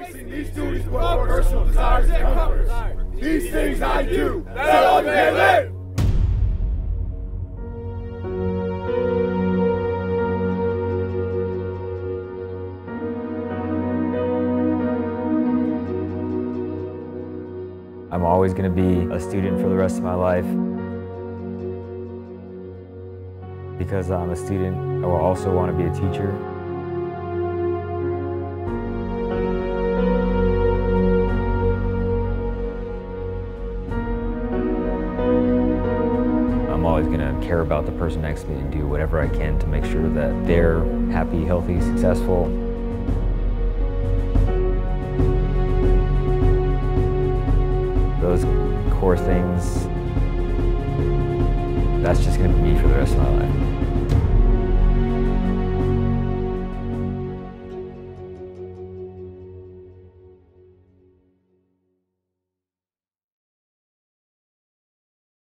Placing these duties above personal desires and comforts. These things I do, that all may live. I'm always going to be a student for the rest of my life. Because I'm a student, I will also want to be a teacher. I'm always going to care about the person next to me and do whatever I can to make sure that they're happy, healthy, successful. Those core things, that's just going to be me for the rest of my life.